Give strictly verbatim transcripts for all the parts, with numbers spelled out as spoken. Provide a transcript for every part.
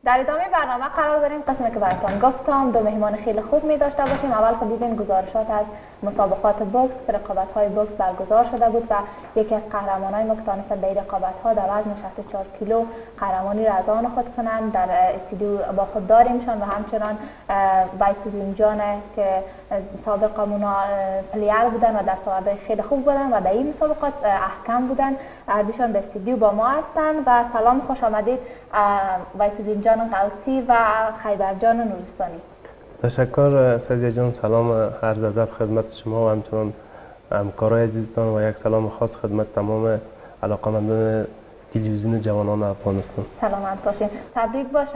در ادامه برنامه قرار داریم قسمی که براتون گفتم دو مهمان خیلی خوب می داشته باشیم. اول خب دیدین گزارشات از مسابقات بوکس، رقابت های بوکس برگزار شده بود و یکی از قهرمانای ما که تونستن در رقابت ها در وزن شصت و چهار کیلو قهرمانی را از آن خود کنند در استودیو با خود داریمشان و همچنان وایسدین جان که سابقا مونا پلیر بودن و در سوادای خیلی خوب بودن و در این مسابقات احکام بودن. اردیشان در استودیو با ما هستند و سلام خوش آمدید وایسدین جان قوسی و خیبر جان نورستانی. تشکر سعدیه جان. سلام عرض ادب خدمت شما و همچنان همکارای عزیزتان و یک سلام خاص خدمت تمام علاقمندان تلویزیون جوانان افغانستان. سلامت باشین. تبریک باشه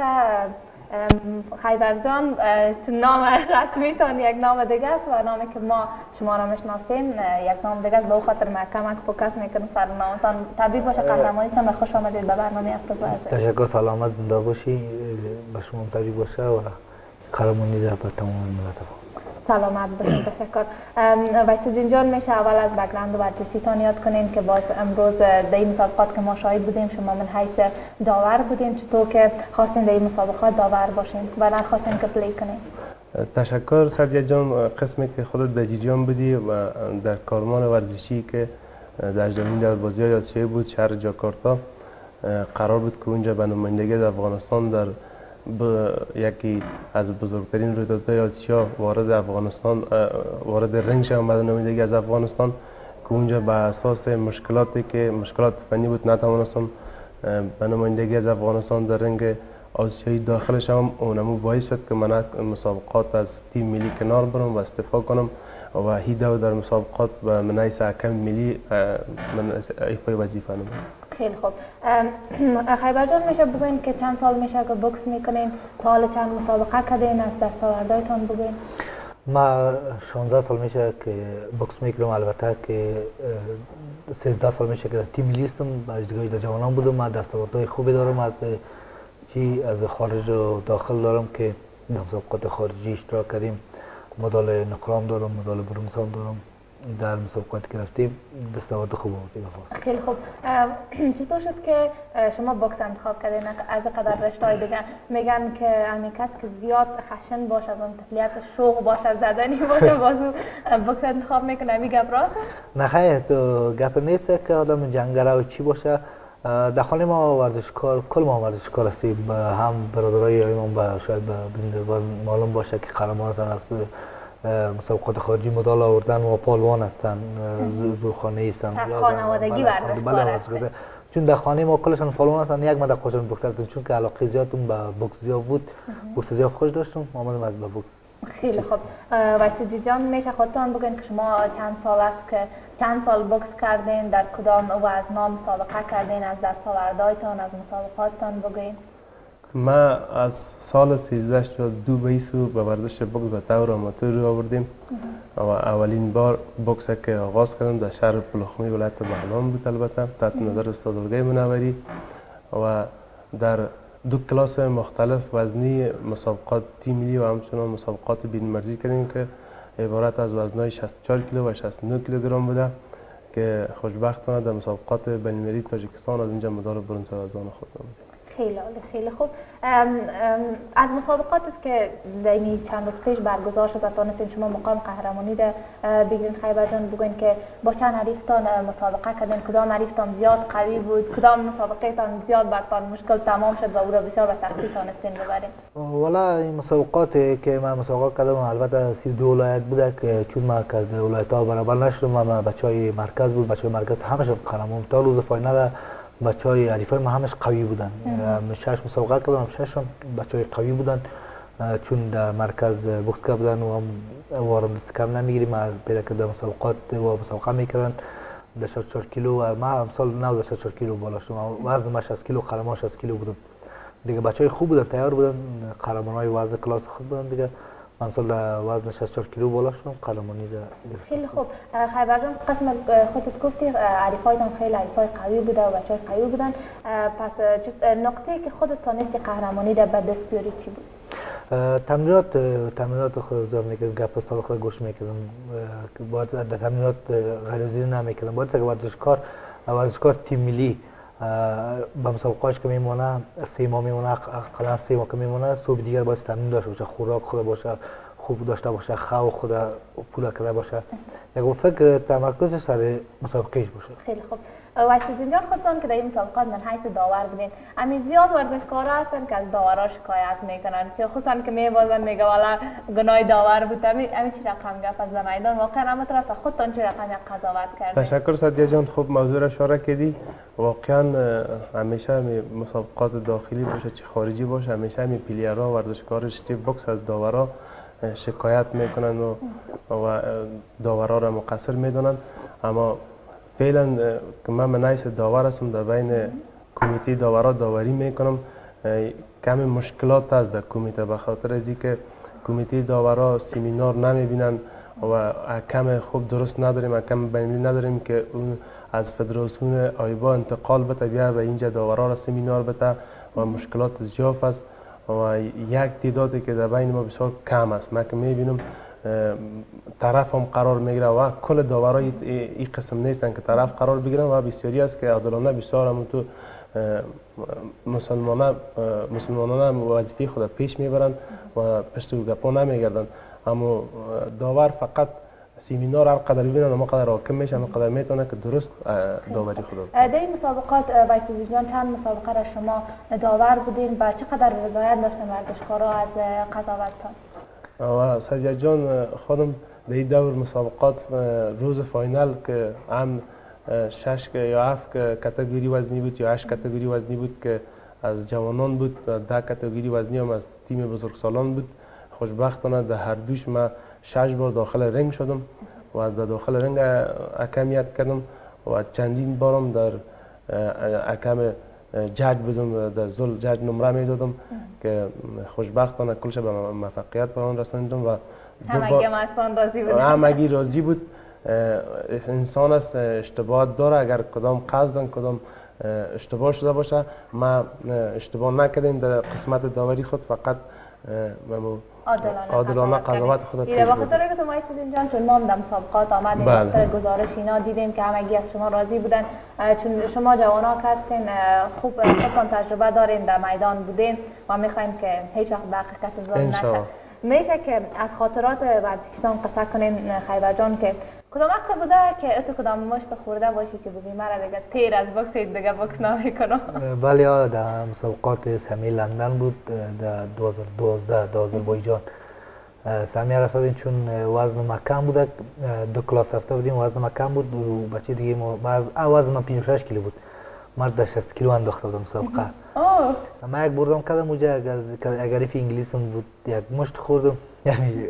خیبر جان. تو نام رسمیتان یک نام دیگه است و نامی که ما شما را میشناسیم یک نام دیگه است. به خاطر ما کمک فوکس میکنم سر نامتان. تبریک باشه قهرمانیتان و خوش آمدید به برنامه اپیزود. تشکر. سلامت زنده باشی. به شما تبریک باشه و قهرمانی را به تمام ملت سلامت باشین. تشکر. وایسدین جان میشه اول از بک‌گراند ورزشیتان یاد کنین که باز امروز در این مسابقات که ما شاهد بودیم شما من حیث داور بودین، چطور که خواستین در این مسابقات داور باشین و نه خواستین که پلی کنین؟ تشکر سعدیه جان. قسمی که خودت در جریان بودی و در کارمان ورزشی که در زمین در بازی آسیایی بود شهر جاکارتا قرار بود که اونجا به نمایندگی در افغانستان در یکی از بزرگترین رویدادهای آسیا وارد افغانستان وارد رنگ شدم بعد نمایندگی از افغانستان که اونجا به اساس مشکلاتی که مشکلات فنی بود نتوانستم به نمایندگی از افغانستان در رنگ آسیایی داخل شدم. اونمو باعث شد که من مسابقات از تیم ملی کنار برم و استعفا کنم و هیدو در مسابقات به منیس حکم ملی من ایفای وظیفه نمودم. خیلی خوب. خیبر جان میشه بگوین که چند سال میشه که بوکس میکنین؟ تا حالا چند مسابقه کردین؟ از دستاوردهایتان بگوین. ما شانزده سال میشه که بوکس میکنم. البته که سیزده سال میشه که تیم ملی هستم. باجگاهی در جوانان بودم. ما دستاوردهای خوبی دارم از چی از خارج و داخل دارم که در مسابقات خارجی اشتراک کردیم. مدال نقرام دارم، مدال برنز هم دارم. در مسابقاتی که رفتیم دستاورد خوب آوردیم. خیلی خوب. چطور شد که شما بوکس انتخاب کردین از قدر رشته‌های دیگه؟ میگن که همین کس که زیاد خشن باشه و طفلیت شوق باشه زدنی باشه بازو بوکس انتخاب میکنه. می گپ راست؟ نه خیر، تو گپ نیست که آدم جنگره و چی باشه. در خانه ما ورزشکار کل ما ورزشکار هستیم. هم برادرای ما با شاید به معلوم باشه که قهرمان هستن از مسابقات خارجی مدال آوردن و پالوان هستن، زورخانه هستن، خانوادگی ورزشکار. چون در خانه ما کلشون پالوان هستن. یک من در خوشم بوکس کردم چون که علاقه زیادم به بوکس زیاد بود. بوکس زیاد خوش داشتم. آمدم از به بوکس. خیلی خوب. وایسدین جان میشه خودتان بگین که شما چند سال است که چند سال بوکس کردین؟ در کدام وزن مسابقه کردین؟ از دستاوردهایتان از مسابقاتتان بگین. ما از سال سیزده شد دو بیسو به ورزش بوکس به طور آماتور رو آوردیم و اولین بار بوکس که آغاز کردم در شهر پلخمری ولایت بغلان بود البته تحت نظر استاد ارگای منوری و در دو کلاس مختلف وزنی مسابقات تیم ملی و همچنان مسابقات بین مرزی کردیم که عبارت از وزنهای شصت و چهار کیلو و شصت و نه کیلوگرم بوده که خوشبختانه در مسابقات بین المللی تاجیکستان از اینجا مدال برنز از آن خود آوردیم. خیلی عالی. خیلی خوب. از مسابقاتی که در این چند روز پیش برگزار شد و تونستین شما مقام قهرمانی را بگیرین خیبر جان بگوین که با چند حریفتان مسابقه کردین؟ کدام حریفتان زیاد قوی بود؟ کدام مسابقه تان زیاد برتان مشکل تمام شد و او را بسیار به سختی تونستین ببرین؟ والا این مسابقاتی که من مسابقه کردم البته سی و دو ولایت بوده که چون ما از ولایت‌ها برابر نشدم. ما بچهای مرکز بود. بچهای مرکز همشون قهرمان تا روز فاینال. بچهای حریفای ما همش قوی بودن. شش مسابقه کردم، ششم بچهای قوی بودن چون در مرکز بوکس کرده بودن و هم وارم دست کم نمیگیریم. ما پیدا کردم مسابقات و مسابقه میکردن در شصت و چهار کیلو و ما امسال نو در شصت و چهار کیلو بالا شدم. وزن ما شصت کیلو، قهرمان شصت کیلو بودم دیگه. بچهای خوب بودن، تیار بودن، قهرمانای وزن کلاس خود بودن دیگه. امسال در وزن شصت و چهار کیلو بالا شدم، قهرمانی را. خیلی خوب. خیبر جان قسم خودت گفتی حریفایتان خیلی حریفای قوی بوده و بچهای قوی بودن. پس نقطه‌ای که خودت تونستی قهرمانی را به دست بیاری چی بود؟ تمرینات تمرینات خود زیاد میکردم، گپ استاد خود گوش میکردم. باید در تمرینات غیرعضوی نمیکردم. باید که ورزشکار ورزشکار تیم ملی به مسابقاش که میمونه سه ماه میمونه، اقلا سه ماه که میمونه صبح دیگر باید تمرین داشته باشه، خوراک خود باشه خوب داشته باشه، خو خود پول کرده باشه، یک فکر تمرکزش سر مسابقهش باشه. خیلی خوب. وایسیدین جان خودتون که در این مسابقات من حیث داور بودین، امی زیاد ورزشکارا هستن که از داورا شکایت میکنن که خصوصا که میبازن میگه والا گناه داور بود. امی امی چی رقم گپ از میدان واقعا اما ترس خودتون چی رقم قضاوت کردین؟ تشکر سعدیه جان، خوب موضوع را اشاره کردی. واقعا همیشه می مسابقات داخلی باشه چه خارجی باشه، همیشه می پلیرها ورزشکار اشتی بوکس از داورا شکایت میکنن و و داورا را مقصر میدونن. اما فعلا که من منایس داور هستم، در بین کمیته داورا داوری میکنم، کمی مشکلات هست در کمیته، به خاطر از اینکه کمیته داورا سمینار نمیبینن و کم خوب درست نداریم، کم بینی نداریم که اون از فدراسیون آیبا انتقال بده بیا به اینجا داورا را سمینار بده و مشکلات زیاد است و یک تعدادی که در بین ما بسیار کم است. من که میبینم طرف هم قرار میگیره و کل داورای این قسم نیستن که طرف قرار بگیرن و بسیاری است که عادلانه بسیار هم تو مسلمانان مسلمانان وظیفه خود پیش میبرن و پشت و گپا نمیگردن. اما داور فقط سمینار هر قدر ببینن اما قدر حاکم میشه، اما قدر میتونه که درست داوری خود. در این مسابقات وایسیدین جان چند مسابقه را شما داور بودین و چقدر رضایت داشتن ورزشکارا از قضاوتتان؟ و سعدیه جان خودم در این دور مسابقات روز فاینال که هم شش یا هفت کاتگوری وزنی بود یا هشت کاتگوری وزنی بود که از جوانان بود، ده کاتگوری وزنی هم از تیم بزرگسالان بود. خوشبختانه در هر دوش ما شش بار داخل رنگ شدم و در داخل رنگ حکمیت کردم و چندین بارم در حکم جج بودم، در زل جج نمره میدادم که خوشبختانه کلش به موفقیت به آن رساندم و همگی مستان راضی بود. همگی راضی بود. انسان است اشتباه داره، اگر کدام قصدن کدام اشتباه شده باشه، ما اشتباه نکردیم در قسمت داوری خود، فقط عادلانه قضاوت خود پیش بردیم. بخاطر که تو وایسیدین جان چون ما در مسابقات آمدیم در گزارش اینا دیدیم که همگی از شما راضی بودن، چون شما جوانا که هستین خوب خودتان تجربه دارین، در میدان بودین و میخواین که هیچ وقت به حق کسی ظلم نشه. میشه که از خاطرات ورزشیتان قصه کنین خیبر جان که کدام وقت بوده که اتو کدام مشت خورده باشی که بگی مرا دیگه تیر از بوکس دیگه بوکس نمیکنم؟ بله، در مسابقات سمی لندن بود در دو هزار و دوازده در آذربایجان. سمی رسیدیم چون وزن ما کم بوده، دو کلاس رفته بودیم، وزن ما کم بود و بچه دیگه ما وزن ما پنجاه و شش کیلو بود، مرد شصت کیلو انداخته بودم مسابقه. ما یک بردم کردم اونجا، اگر ایف انگلیسم بود یک مشت خوردم، یعنی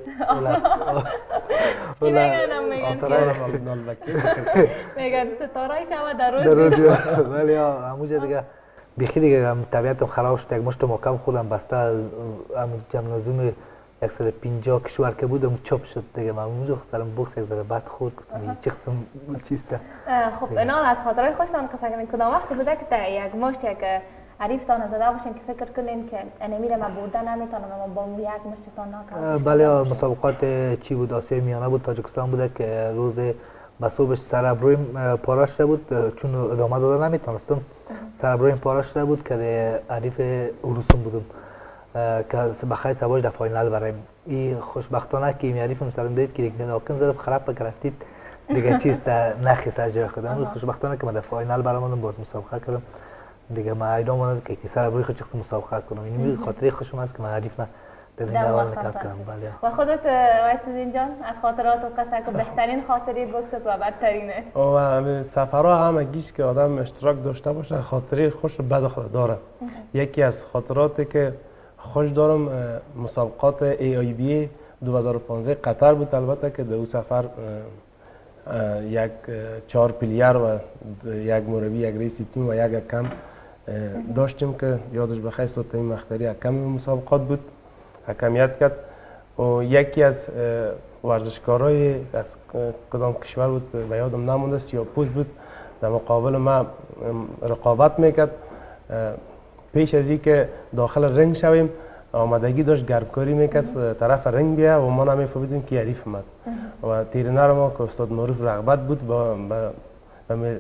میگن ستاره‌ای شما در روز ولی همونجا دیگه بیخی دیگه طبیعتم خراب شد، یک مشت محکم خودم بسته همون جمنازوم صد و پنجاه کشور که بودم چاپ شد دیگه. من اونجا سرم بوکس یک ذره بد خورد، گفتم چه قسم چیسته. خب اینا از خاطرهای خوشتان قصه کنین. کدام وقت بوده که یک مشت یک عریفتان زده باشین که فکر کنین که انمیره من بردن نمیتونم اما با یک مشتتان نکنم؟ بله، مسابقات چی بود؟ آسیای میانه بود، تاجیکستان بوده که روز به صبحش سرابرویم پاره شده بود، چون ادامه داده نمیتونستم. سرابرویم پاره شده بود که عریف اروسم بودم که بخیر سواج در فاینال برایم. این خوشبختانه که این عریفم سرم دید که یک ناکن ضرب خراب گرفتید دیگه چیز در نخی سرجه کردم. خوشبختانه که من در فاینال برآمدم، باز مسابقه کردم دیگه. ما ایدام ماند که سر بروی خود چقدر مسابقه کنم، این خاطره خوشم است که من عریف من در این اول نکات کنم. بله. و خودت وایسیدین جان از خاطرات و قصه که بهترین خاطره بوکست و بدترینه؟ و سفرها همگیش که آدم اشتراک داشته باشه خاطره خوش و بد خود داره. یکی از خاطراتی که خوش دارم مسابقات ای آی بی دو هزار و پانزده قطر بود، البته که در اون سفر یک چهار پلیر و یک مربی، یک رئیس تیم و یک حکم داشتیم که یادش بخیر سلطان مختاری حکم مسابقات بود، حکمیت کرد. و یکی از ورزشکارای از کدام کشور بود به یادم نمونده، سیاه‌پوست بود، در مقابل ما رقابت میکرد. پیش از اینکه داخل رنگ شویم آمادگی داشت گرمکاری میکرد طرف رنگ بیا و ما نمیفهمیدیم که حریف است. و ترینر ما که استاد معروف رغبت بود با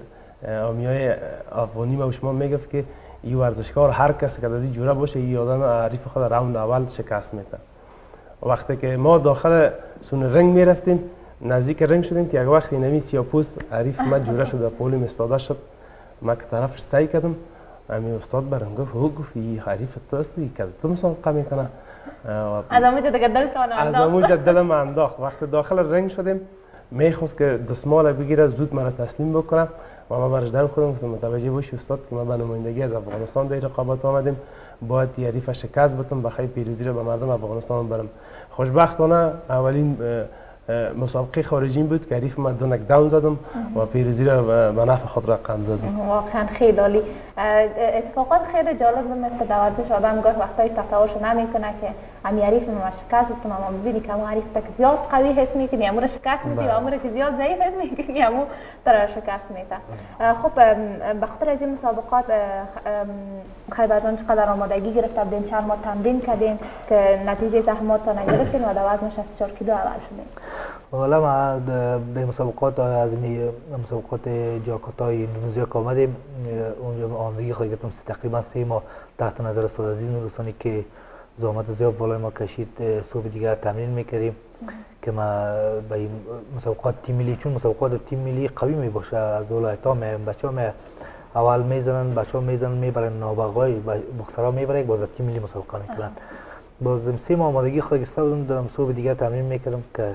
آمیای افغانی ما شما میگفت که این ورزشکار هر کسی که از این جوره باشه این آدم عریف خود راوند اول شکست میده. وقتی که ما داخل سون رنگ میرفتیم نزدیک رنگ شدیم که یک وقت اینمی سیاپوست عریف ما جوره شد پول استاده شد. ما که طرفش سعی کردم امی استاد برام گفت او گفت این حریف توستی که تو مسابقه میکنه. از اموج دیگه دلتون انداخت. از اموج دلم انداخت. وقتی داخل رنگ شدیم میخواست که دستمال بگیره زود مرا تسلیم بکنه و ما برش در خودم گفتم متوجه باشی استاد که ما به نمایندگی از افغانستان در رقابت آمدیم باید حریف شکست بدم بخیر پیروزی را به مردم افغانستان برم. خوشبختانه اولین مسابقه خارجی بود که حریف من دو نک داون زدم و پیروزی را به نفع خود رقم زدم. واقعا خیلی عالی. اتفاقات خیلی جالب مثل در ورزش آدم گاهی وقتایی تصورش نمیکنه که امی حریف ما شکست بدم اما ببینی که اون حریف تک زیاد قوی حس میکنی امور شکست میدی و امور که زیاد ضعیف حس میکنی امور تر شکست میده. خب به خاطر از این مسابقات خیبر جان چقدر آمادگی گرفته بودین؟ چند ماه تمرین کردین که نتیجه زحمات تا نگرفتین و در وزن شصت و چهار کیلو اول شدین؟ والا ما در مسابقات از مسابقات جاکارتای اندونزیا که آمدیم اونجا آمادگی خواهی گرفتم تقریبا سه ماه تحت نظر استاد عزیز نورستانی که زحمت زیاد بالای ما کشید صبح دیگر تمرین میکردیم که ما به این مسابقات تیم ملی چون مسابقات تیم ملی قوی می باشه از ولایت‌ها بچه‌ها می اول میزنن بچه‌ها میزنن میبرن نابغای بکسرها میبرن باز تیم ملی مسابقه میکنن. باز سه ماه آمادگی خود گرفته بودم صبح دیگر تمرین میکردم که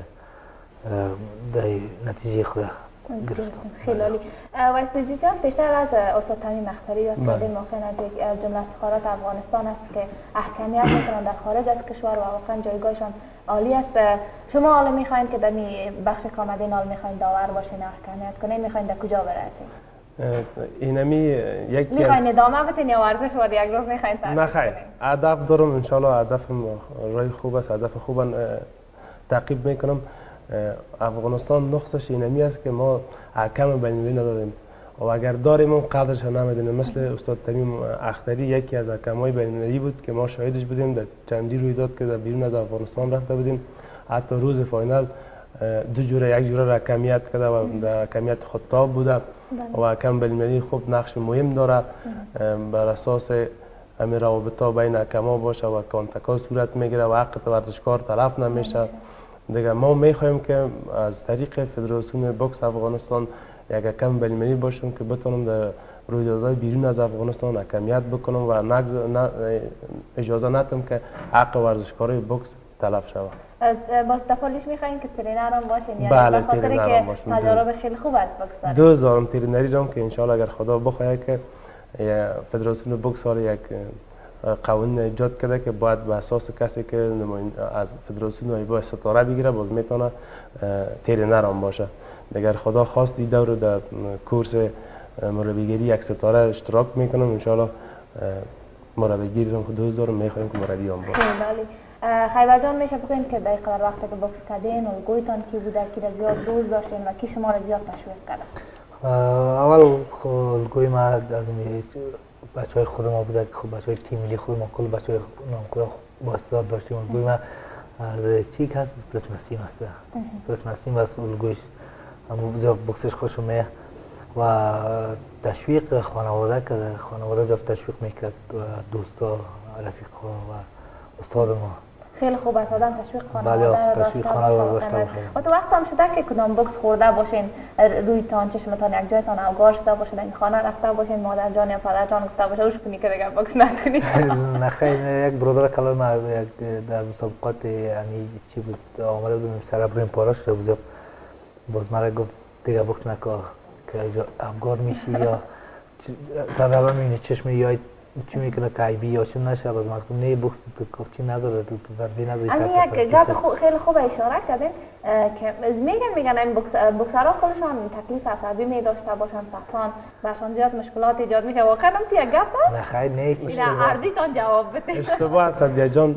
در نتیجه خود گرفتم. خیلی عالی. وایستی جان بیشتر از استاد تمیم اختری یاد کردیم واقعا از جمله افتخارات افغانستان است که اهمیت میکنن در خارج از کشور و واقعا جایگاهشان عالی است. شما حالا میخواین که در بخش کامدین حال میخواین داور باشین اهمیت کنین میخواین در کجا برسید؟ اینمی یکی از میخواین ادامه بدین یا ورزش وارد یک روز میخواین ترک نه خیر هدف دارم ان شاء الله هدفم رای خوب است هدف خوبم تعقیب میکنم. افغانستان نقطش اینمی است که ما حکم بین‌المللی نداریم و اگر داریم اون قدرش نمیدونیم. مثل استاد تمیم اختری یکی از حکمای بین‌المللی بود که ما شاهدش بودیم در چندی رویداد که در بیرون از افغانستان رفته بودیم. حتی روز فاینال دو جوره یک جوره حکمیت کرده و در حکمیت خطاب بوده و حکم بین‌المللی خوب نقش مهم داره بر اساس همین روابط‌ها بین حکما باشه و کانتک‌ها صورت میگیره و حق ورزشکار تلف نمیشه. دیگه ما میخوایم که از طریق فدراسیون بوکس افغانستان یک حکم بین‌المللی باشم که بتونم در رویدادهای بیرون از افغانستان حکمیت بکنم و نه اجازه ندم که حق ورزشکارای بوکس تلف شود. باز دفعالیش میخواین که ترینر هم باشین یعنی بله ترینر هم باشین. تجارب خیلی خوب است بوکس داره. دو هزارم ترینری دارم که انشالله اگر خدا بخواهد که فدراسیون بوکس ها یک قوانین ایجاد کرده که باید به اساس کسی که از فدراسیون ایبا ستاره بگیره باز میتونه ترینر هم باشه. اگر خدا خواست این دور در کورس مربیگری یک ستاره اشتراک میکنم انشالله مربیگری رو دو هزار میخوایم که مربی هم باشه. خیبر جان میشه بگوین که در قدر وقتی که بوکس کردین الگویتان کی بوده کی را زیاد دوست داشتین و کی شما را زیاد تشویق کرده؟ اول الگوی ما از بچه های خود ما بوده که خب بچه های تیم ملی خود ما کل بچه های نامکده با استعداد داشتیم. الگوی ما از چیک هست پرس مستیم هست پرس مستیم و الگویش زیاد بوکسش خوشم میه و تشویق خانواده که خانواده زیاد تشویق میکرد و دوستا رفیقا و استاد ما. خیلی خوب است آدم تشویق خانواده بله تشویق خانواده داشته باشه. و تو وقت هم شده که کدام بوکس خورده باشین رویتان چشمتان یک جایتان اوگار شده باشه در این خانه رفته باشین مادر جان یا پدر جان گفته باشه اوش کنی که دیگه بوکس نکنی؟ نه خیر یک برادر کلام ما یک در مسابقات یعنی چی بود آمده بودیم سر بریم پارا شده بود باز مرا گفت دیگه بوکس نکن که اوگار میشی یا سر اول میبینی چشم یا چی میکنه کایبی یا چی نشه باز مکتوب نه بوکس تو چی نداره تو ضربی نداری. اما یک گپ خیلی خوب اشاره کردین که میگن میگن این بوکس بوکسرها خودشان تکلیف عصبی می داشته باشن پسان برشان زیاد مشکلات ایجاد میشه واقعا هم یک گپ است؟ نه خیر نه یک اشتباه ارزیتان جواب بده. اشتباه است سعدیه جان.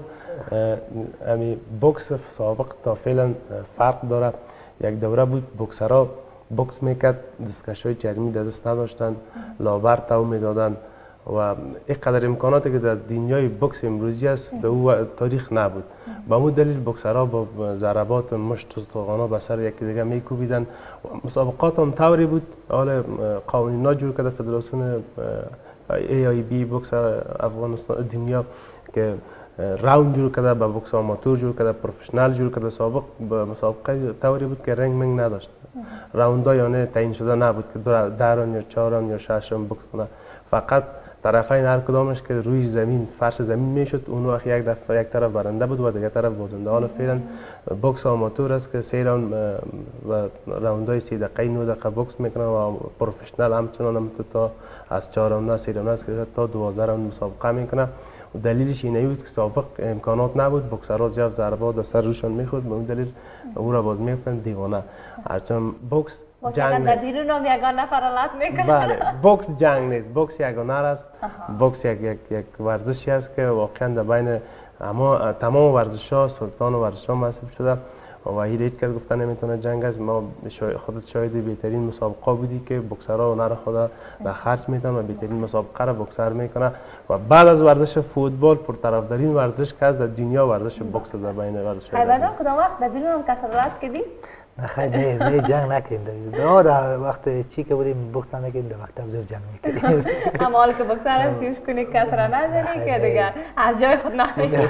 امی بوکس سابق تا فعلا فرق داره. یک دوره بود بوکسرها بوکس میکرد دستکشای چرمی در دست نداشتن لابر تو میدادن و اینقدر امکاناتی که در دنیای بوکس امروزی است در او تاریخ نبود. به همون دلیل بوکسرها با ضربات مشت و استخوان‌ها به سر یکی دیگه میکوبیدن. مسابقات هم طوری بود، حالا قوانینا جور کرده فدراسیون ای آی بی بوکس افغانستان دنیا که راوند جور کرده، به بوکس آماتور جور کرده، پروفشنال جور کرده. سابق به مسابقه طوری بود که رنگ منگ نداشت، راوندها یعنی تعیین شده نبود که ده راند یا چهار راند یا شش راند بوکس کنه. فقط طرفین هر کدامش که روی زمین فرش زمین میشد اون وقت یک دفعه یک طرف برنده بود و دیگه طرف بازنده. حالا فعلا بوکس آماتور است که سه راند و راوندهای سی دقیقه نه دقیقه بوکس میکنن و پروفشنال همچنان هم تا از چهار راند سه راند است که تا دوازده راند مسابقه میکنه. و دلیلش اینه بود که سابق امکانات نبود، بوکسرها زیاد ضربات در سر روشان میخورد، به اون دلیل او را باز میگفتن دیوانه. هرچند بوکس جنگ در بیرون هم یگان نفر میکنه. بله، بوکس جنگ نیست، بوکس یگانه است. بوکس یک یک یک ورزشی است که واقعا در بین اما تمام ورزش‌ها سلطان ورزش‌ها محسوب شده و هیچ هیچ کس گفته نمیتونه جنگ است. ما خودت شاهد بهترین مسابقه بودی که بوکسرها هنر خود در خرج میدن و بهترین مسابقه را بوکسر میکنه و بعد از ورزش فوتبال پرطرفدارین ورزش که از در دنیا ورزش بوکس در بین ورزش‌ها. خیلی کدام وقت در بیرون هم کسرات کردی؟ خیلی نه نه جنگ نکردیم. در وقت چی که بودیم بوکس نمیکردیم، در وقت ابزار جنگ میکردیم. اما حالا که بوکسر هستی کنی کس را نزنی که دیگه از جای خود نمی‌کنی.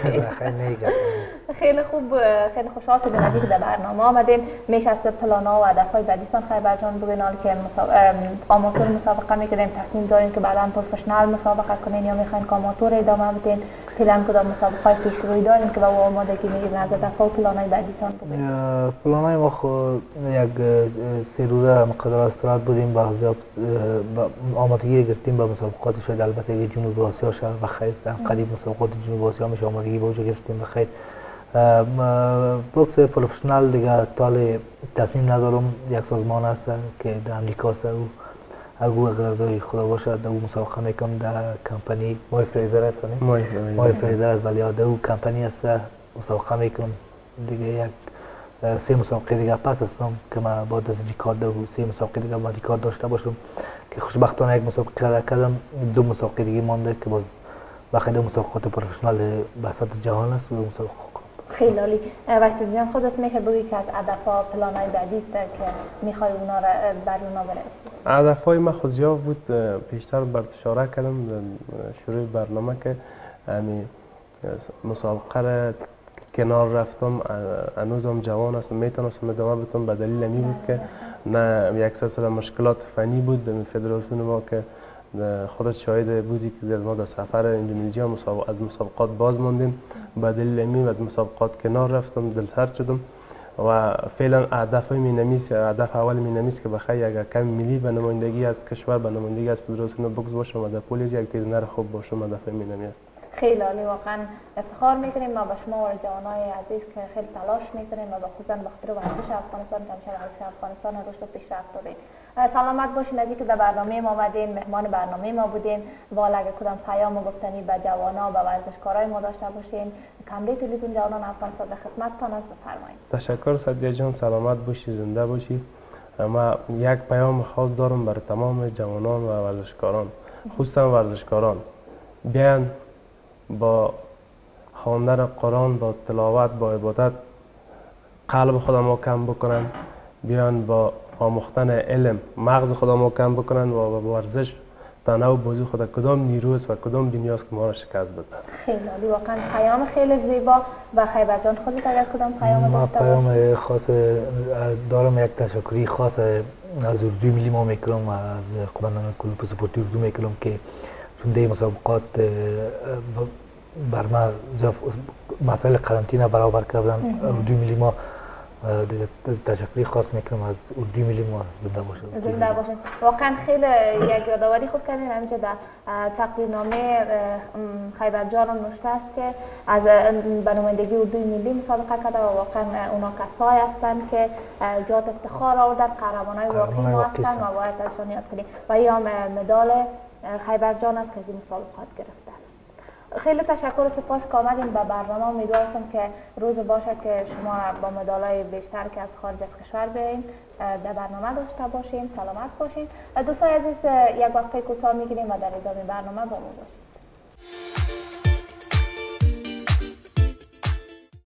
خیلی خوب، خیلی خوشحال شدیم از اینکه در برنامه آمدیم. میشه از پلان‌ها و هدف‌های بعدیتان خیبر جان بگین؟ حالا که آماتور مسابقه می‌کنین، تصمیم دارین که بعداً پروفشنال مسابقه کنین یا می‌خواین که آماتور ادامه بدین؟ پلان کدام مسابقه‌های پیشروی دارین که با آمادگی می‌گیرین از هدف‌ها و پلان‌های بعدیتان بگین؟ پلان‌های ما خود یک سه روزه مقدار استراحت بودیم، بعضی آمادگی گرفتیم به مسابقات شاید البته جنوب آسیا شد و خیر قریب مسابقات جنوب آسیا میشه آمادگی به اوجا گرفتیم به خیر. بوکس پروفشنال دیگه تال تصمیم ندارم، یک سازمان است که در امریکا است، او اگه اغراضای خدا باشد در او مسابقه میکنم در کمپانی مای فریزر است نه مای فریزر است، ولی در او کمپانی است مسابقه میکنم دیگه. یک سه مسابقه دیگه پس هستم که من بعد از ریکارد دو سه مسابقه دیگه با ریکارد داشته باشم که خوشبختانه یک مسابقه کردم، دو مسابقه دیگه مانده که باز بخیر مسابقات پروفشنال بساط جهان است و مسابقه خیلی عالی. وایتوی جان خودت میشه بگی که از هدف‌ها پلان‌های بعدی که میخوای اونا را بر اونا برسی؟ هدف‌های من خود زیاد بود، پیشتر بر اشاره کردم شروع برنامه که همین مسابقه را کنار رفتم، هنوزم جوان هستم، میتونستم ادامه بدم به دلیل این بود که نه یک سلسله مشکلات فنی بود در فدراسیون ما که خودت شاهد بودی که ما در سفر اندونزیا مسابقات از مسابقات باز ماندیم، به دلیل این از مسابقات کنار رفتم، دلسرد شدم و فعلا هدف مینمیس هدف اول مینمیس که بخیر یک کم ملی به نمایندگی از کشور به نمایندگی از فدراسیون بوکس باشم و در پلیس یک ترینر خوب باشم. هدف مینمیس خیلی عالی، واقعا افتخار میکنیم ما به شما و جوانای عزیز که خیلی تلاش میکنیم و خصوصا به خاطر ورزش افغانستان که همیشه ورزش افغانستان رشد و پیشرفت دارین. سلامت باشین از اینکه در برنامه ما آمدین، مهمان برنامه ما بودین. والا اگه کدام پیام و گفتنی به جوانا و ورزشکارای ما داشته باشین، کمره تلویزیون جوانان افغانستان در خدمتتان است، بفرمایید. تشکر سعدیه جان، سلامت باشی، زنده باشی. ما یک پیام خاص دارم برای تمام جوانان و ورزشکاران، خصوصا ورزشکاران. بیان با خواندن قرآن، با تلاوت، با عبادت قلب خدا محکم بکنن، بیان با آموختن علم مغز خدا محکم بکنن و با ورزش تنه و بازی خدا کدام نیروست و کدام دنیاست که ما را شکست بده. خیلی عالی، واقعا پیام خیلی زیبا. و خیبر جان خودت اگر کدام پیام داشته باشی؟ ما پیام خاص دارم، یک تشکری خاص از اردوی ملی ما میکنم و از قماندان کلوب سپورتی اردو میکنم که چون دی مسابقات بر ما مسائل قرنطینه برابر کردن. اردوی ملی ما دیگه تشکری خاص میکنم از اردوی ملی ما. زنده باشید. زنده باشید. واقعا خیلی یک یادآوری خوب کردین. همینجا در تقریرنامه خیبر جان هم نوشته است که از به نمایندگی اردوی ملی مسابقه کرده و واقعا اونا کسایی هستند که جات افتخار آوردن، قهرمانای واقعی ما هستند و باید ازشان یاد کنیم. و این هم مدال خیبر جان است که از این مسابقات گرفته. خیلی تشکر و سپاس که آمدین به برنامه. امیدوارم که روز باشه که شما با مدالای بیشتر که از خارج از کشور بیاین در برنامه داشته باشین. سلامت باشین. دوستان عزیز یک وقته کوتاه میگیریم و در ادامه برنامه با ما باشین.